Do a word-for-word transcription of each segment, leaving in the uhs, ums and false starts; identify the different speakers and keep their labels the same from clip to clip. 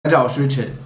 Speaker 1: 大家好，我是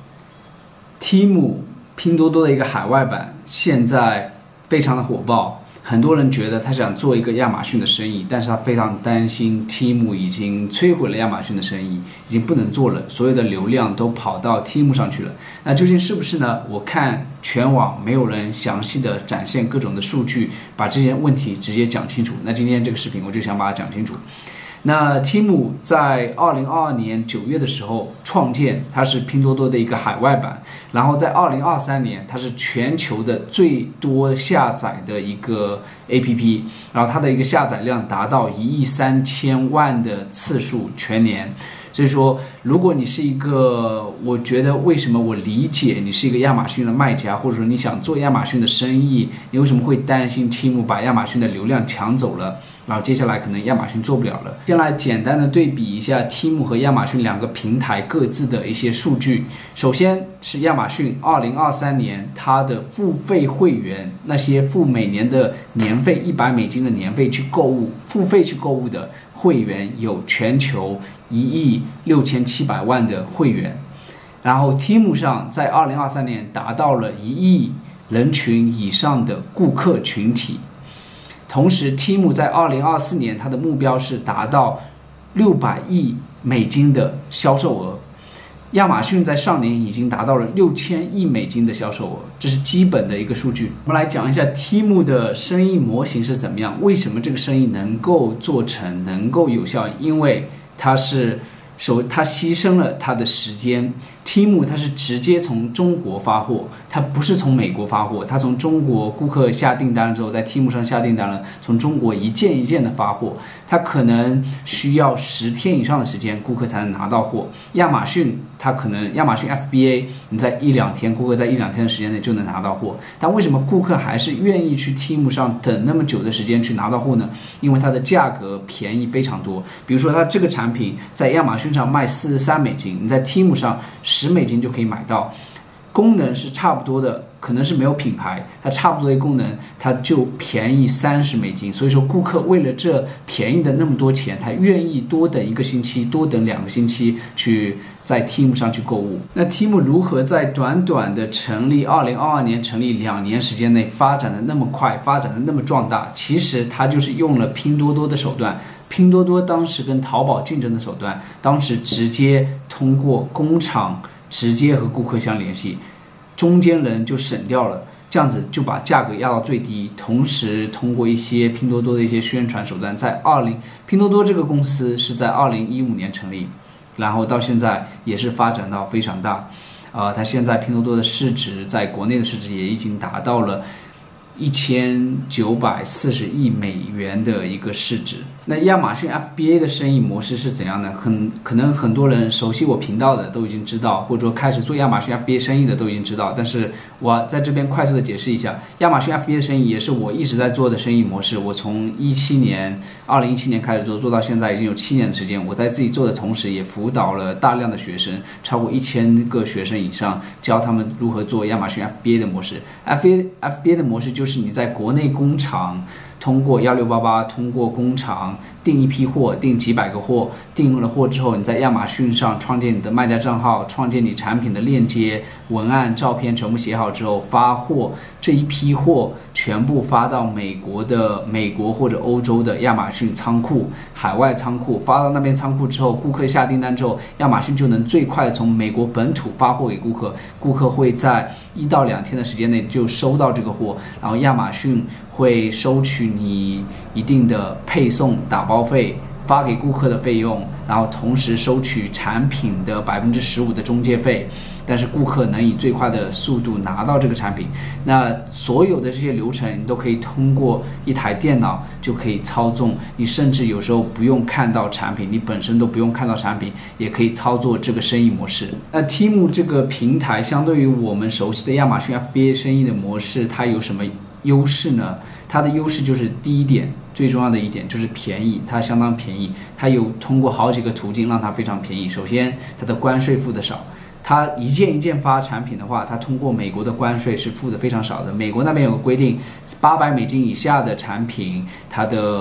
Speaker 1: Richard。Temu 拼多多的一个海外版现在非常的火爆，很多人觉得他想做一个亚马逊的生意，但是他非常担心 Temu 已经摧毁了亚马逊的生意，已经不能做了，所有的流量都跑到 Temu 上去了。那究竟是不是呢？我看全网没有人详细的展现各种的数据，把这些问题直接讲清楚。那今天这个视频我就想把它讲清楚。那 Temu 在二零二二年九月的时候创建，它是拼多多的一个海外版，然后在二零二三年它是全球的最多下载的一个 A P P， 然后它的一个下载量达到一亿三千万的次数全年。所以说，如果你是一个，我觉得为什么我理解你是一个亚马逊的卖家，或者说你想做亚马逊的生意，你为什么会担心 Temu 把亚马逊的流量抢走了？然后接下来可能亚马逊做不了了。先来简单的对比一下 Temu 和亚马逊两个平台各自的一些数据。首先是亚马逊二零二三年它的付费会员，那些付每年的年费一百美金的年费去购物，付费去购物的会员有全球一亿六千七百万的会员。然后 Temu 上在二零二三年达到了一亿人群以上的顾客群体。同时 Temu 在二零二四年它的目标是达到六百亿美金的销售额，亚马逊在上年已经达到了六千亿美金的销售额，这是基本的一个数据。我们来讲一下 Temu 的生意模型是怎么样，为什么这个生意能够做成，能够有效？因为它是首，它牺牲了它的时间。Temu 它是直接从中国发货，它不是从美国发货，它从中国顾客下订单了之后，在 Temu 上下订单了，从中国一件一件的发货，它可能需要十天以上的时间，顾客才能拿到货。亚马逊它可能亚马逊 F B A 你在一两天，顾客在一两天的时间内就能拿到货，但为什么顾客还是愿意去 Temu 上等那么久的时间去拿到货呢？因为它的价格便宜非常多。比如说它这个产品在亚马逊上卖四十三美金，你在 Temu 上十美金就可以买到，功能是差不多的，可能是没有品牌，它差不多的功能，它就便宜三十美金。所以说，顾客为了这便宜的那么多钱，他愿意多等一个星期，多等两个星期去在 Temu 上去购物。那 Temu 如何在短短的成立二零二二年成立两年时间内发展的那么快，发展的那么壮大？其实它就是用了拼多多的手段。拼多多当时跟淘宝竞争的手段，当时直接通过工厂直接和顾客相联系，中间人就省掉了，这样子就把价格压到最低。同时通过一些拼多多的一些宣传手段，在二零拼多多这个公司是在二零一五年成立，然后到现在也是发展到非常大。呃，它现在拼多多的市值在国内的市值也已经达到了一千九百四十亿美元的一个市值。那亚马逊 F B A 的生意模式是怎样呢？很可能很多人熟悉我频道的都已经知道，或者说开始做亚马逊 F B A 生意的都已经知道。但是我在这边快速的解释一下，亚马逊 F B A 的生意也是我一直在做的生意模式。我从一七年，二零一七年开始做，做到现在已经有七年的时间。我在自己做的同时，也辅导了大量的学生，超过一千个学生以上，教他们如何做亚马逊 F B A 的模式。F B A F B A 的模式就是你在国内工厂，通过一六八八，通过工厂订一批货，订几百个货，订了货之后，你在亚马逊上创建你的卖家账号，创建你产品的链接、文案、照片全部写好之后发货，这一批货全部发到美国的美国或者欧洲的亚马逊仓库、海外仓库，发到那边仓库之后，顾客下订单之后，亚马逊就能最快从美国本土发货给顾客，顾客会在一到两天的时间内就收到这个货，然后亚马逊会收取你一定的配送打包费，发给顾客的费用，然后同时收取产品的百分之十五的中介费，但是顾客能以最快的速度拿到这个产品。那所有的这些流程你都可以通过一台电脑就可以操纵，你甚至有时候不用看到产品，你本身都不用看到产品，也可以操作这个生意模式。那 Temu 这个平台相对于我们熟悉的亚马逊 F B A 生意的模式，它有什么优势呢？它的优势就是第一点，最重要的一点就是便宜，它相当便宜，它有通过好几个途径让它非常便宜。首先，它的关税付的少，它一件一件发产品的话，它通过美国的关税是付的非常少的。美国那边有个规定，八百美金以下的产品，它的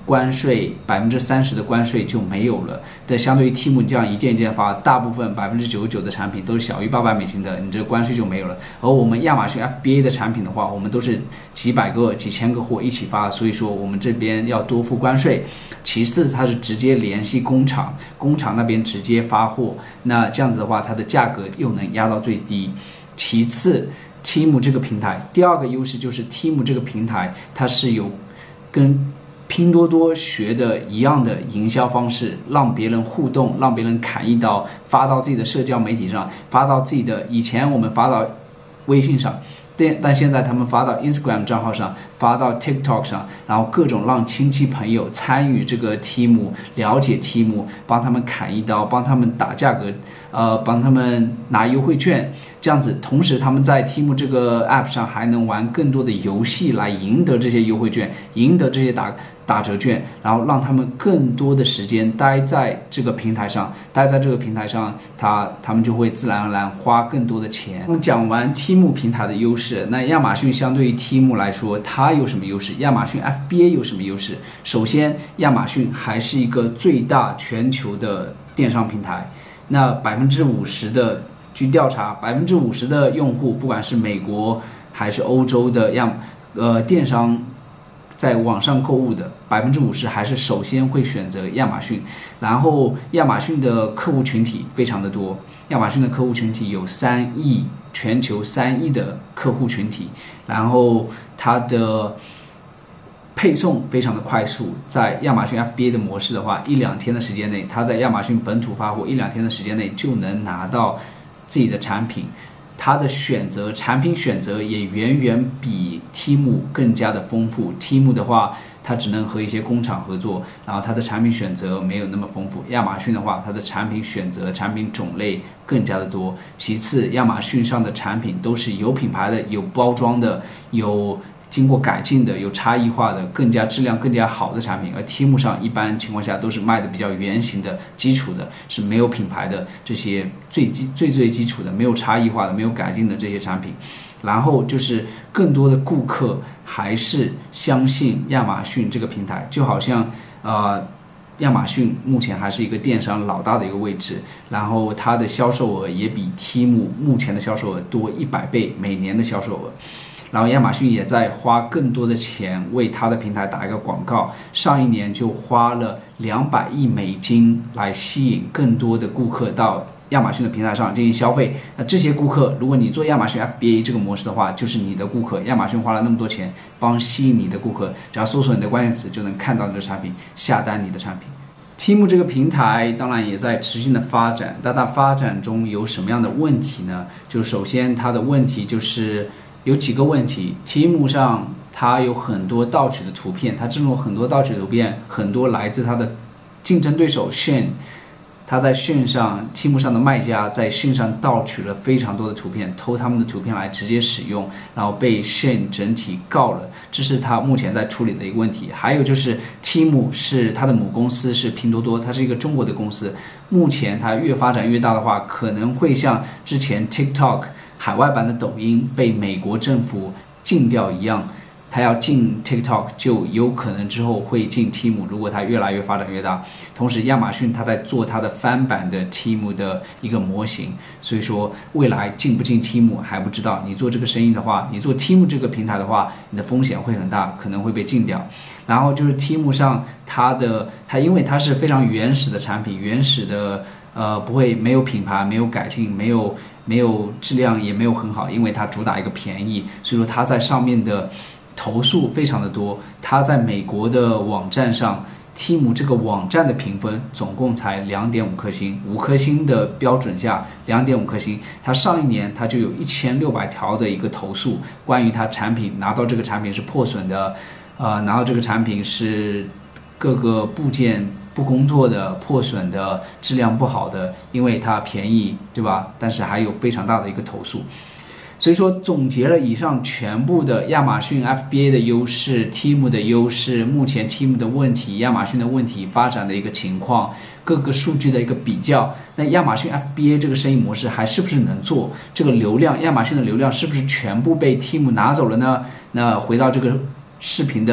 Speaker 1: 关税百分之三十的关税就没有了。但相对于 Temu 这样一件一件发，大部分百分之九十九的产品都是小于八百美金的，你这个关税就没有了。而我们亚马逊 F B A 的产品的话，我们都是几百个、几千个货一起发，所以说我们这边要多付关税。其次，它是直接联系工厂，工厂那边直接发货，那这样子的话，它的价格又能压到最低。其次 ，Temu 这个平台第二个优势就是 Temu 这个平台它是有跟拼多多学的一样的营销方式，让别人互动，让别人砍一刀，发到自己的社交媒体上，发到自己的以前我们发到微信上，但现在他们发到 Instagram 账号上，发到 TikTok 上，然后各种让亲戚朋友参与这个 Temu， 了解 Temu， 帮他们砍一刀，帮他们打价格，呃，帮他们拿优惠券，这样子。同时，他们在 Temu 这个 App 上还能玩更多的游戏来赢得这些优惠券，赢得这些打打折券，然后让他们更多的时间待在这个平台上，待在这个平台上，他他们就会自然而然花更多的钱。我们讲完 Temu 平台的优势，那亚马逊相对于 Temu 来说，它有什么优势？亚马逊 F B A 有什么优势？首先，亚马逊还是一个最大全球的电商平台。那百分之五十的，据调查，百分之五十的用户，不管是美国还是欧洲的亚呃电商，在网上购物的百分之五十还是首先会选择亚马逊。然后亚马逊的客户群体非常的多，亚马逊的客户群体有三亿，全球三亿的客户群体。然后它的配送非常的快速，在亚马逊 F B A 的模式的话，一两天的时间内，它在亚马逊本土发货，一两天的时间内就能拿到自己的产品。它的选择产品选择也远远比 Temu 更加的丰富。Temu 的话，它只能和一些工厂合作，然后它的产品选择没有那么丰富。亚马逊的话，它的产品选择、产品种类更加的多。其次，亚马逊上的产品都是有品牌的、有包装的、有经过改进的、有差异化的、更加质量更加好的产品。而 Temu 上一般情况下都是卖的比较原型的、基础的，是没有品牌的这些最基最最基础的、没有差异化的、没有改进的这些产品。然后就是更多的顾客还是相信亚马逊这个平台，就好像呃亚马逊目前还是一个电商老大的一个位置，然后它的销售额也比 Temu 目前的销售额多一百倍，每年的销售额。然后亚马逊也在花更多的钱为它的平台打一个广告，上一年就花了两百亿美金来吸引更多的顾客到亚马逊的平台上进行消费。那这些顾客，如果你做亚马逊 F B A 这个模式的话，就是你的顾客。亚马逊花了那么多钱帮吸引你的顾客，只要搜索你的关键词就能看到你的产品，下单你的产品。Temu 这个平台当然也在持续的发展，但它发展中有什么样的问题呢？就首先它的问题就是有几个问题。 Temu 上它有很多盗取的图片，它这种很多盗取的图片很多来自它的竞争对手 Shein， 它在 Shein 上 Temu 上的卖家在 Shein 上盗取了非常多的图片，偷他们的图片来直接使用，然后被 Shein 整体告了，这是它目前在处理的一个问题。还有就是 Temu 是它的母公司是拼多多，它是一个中国的公司，目前它越发展越大的话，可能会像之前 TikTok 海外版的抖音被美国政府禁掉一样，它要进 TikTok 就有可能之后会进 Temu， 如果它越来越发展越大。同时亚马逊它在做它的翻版的 Temu 的一个模型，所以说未来进不进 Temu 还不知道。你做这个生意的话，你做 Temu 这个平台的话，你的风险会很大，可能会被禁掉。然后就是 Temu 上它的它因为它是非常原始的产品，原始的呃不会没有品牌，没有改进，没有没有质量，也没有很好，因为它主打一个便宜，所以说它在上面的投诉非常的多。它在美国的网站上 Temu 这个网站的评分总共才 两点五颗星，五颗星的标准下 两点五颗星。它上一年它就有一千六百条的一个投诉，关于它产品拿到这个产品是破损的，呃，拿到这个产品是各个部件不工作的、破损的、质量不好的，因为它便宜，对吧？但是还有非常大的一个投诉。所以说总结了以上全部的亚马逊 F B A 的优势、Temu 的优势、目前 Temu 的问题、亚马逊的问题发展的一个情况、各个数据的一个比较，那亚马逊 F B A 这个生意模式还是不是能做？这个流量，亚马逊的流量是不是全部被 Temu 拿走了呢？那回到这个视频的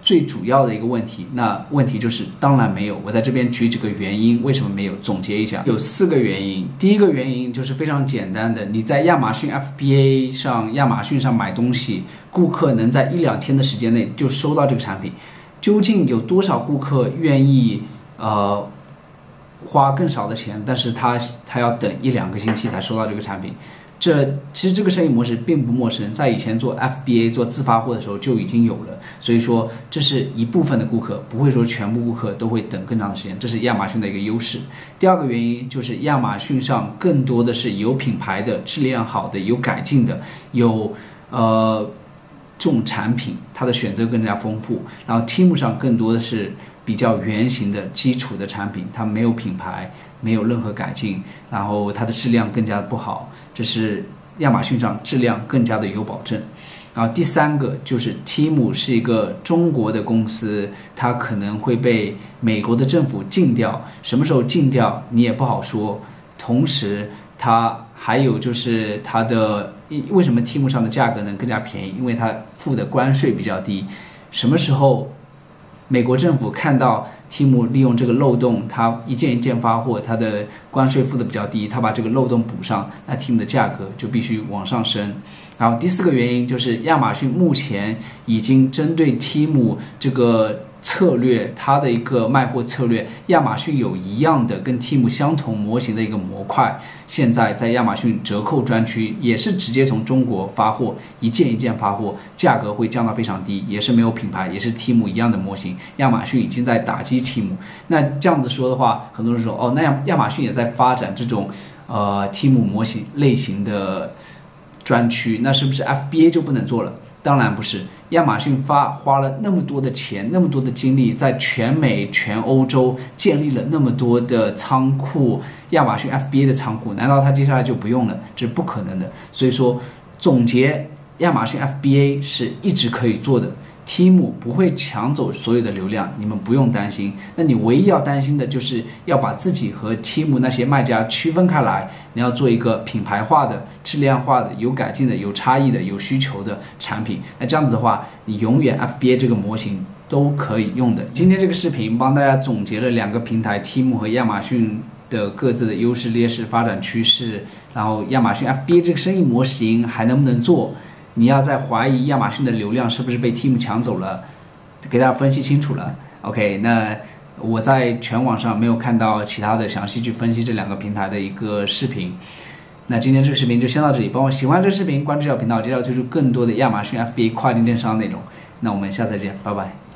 Speaker 1: 最主要的一个问题。那问题就是当然没有，我在这边举几个原因，为什么没有，总结一下，有四个原因。第一个原因就是非常简单的，你在亚马逊 F B A 上，亚马逊上买东西，顾客能在一两天的时间内就收到这个产品，究竟有多少顾客愿意呃花更少的钱，但是他他要等一两个星期才收到这个产品？这其实这个生意模式并不陌生，在以前做 F B A 做自发货的时候就已经有了，所以说这是一部分的顾客，不会说全部顾客都会等更长的时间，这是亚马逊的一个优势。第二个原因就是亚马逊上更多的是有品牌的、质量好的、有改进的、有呃这种产品，它的选择更加丰富。然后 Temu 上更多的是比较原型的基础的产品，它没有品牌，没有任何改进，然后它的质量更加的不好，这是亚马逊上质量更加的有保证。然后第三个就是 Temu 是一个中国的公司，它可能会被美国的政府禁掉，什么时候禁掉你也不好说。同时它还有就是它的为什么 Temu 上的价格能更加便宜，因为它付的关税比较低。什么时候美国政府看到 Temu 利用这个漏洞，它一件一件发货，它的关税付的比较低，它把这个漏洞补上，那 Temu 的价格就必须往上升。然后第四个原因就是亚马逊目前已经针对 Temu 这个策略，它的一个卖货策略，亚马逊有一样的跟 Temu 相同模型的一个模块，现在在亚马逊折扣专区也是直接从中国发货，一件一件发货，价格会降到非常低，也是没有品牌，也是 Temu 一样的模型。亚马逊已经在打击 Temu。那这样子说的话，很多人说哦，那亚马逊也在发展这种呃 Temu 模型类型的专区，那是不是 F B A 就不能做了？当然不是，亚马逊发花了那么多的钱，那么多的精力，在全美、全欧洲建立了那么多的仓库，亚马逊 F B A 的仓库，难道它接下来就不用了？这是不可能的。所以说，总结，亚马逊 F B A 是一直可以做的。Temu 不会抢走所有的流量，你们不用担心。那你唯一要担心的就是要把自己和 Temu 那些卖家区分开来，你要做一个品牌化的、质量化的、有改进的、有差异的、有需求的产品。那这样子的话，你永远 F B A 这个模型都可以用的。今天这个视频帮大家总结了两个平台 Temu 和亚马逊的各自的优势、劣势、发展趋势，然后亚马逊 F B A 这个生意模型还能不能做？你要在怀疑亚马逊的流量是不是被 Temu 抢走了，给大家分析清楚了。OK， 那我在全网上没有看到其他的详细去分析这两个平台的一个视频。那今天这个视频就先到这里，帮我喜欢这个视频，关注这条频道，接着推出更多的亚马逊 F B A 跨境电商内容。那我们下次再见，拜拜。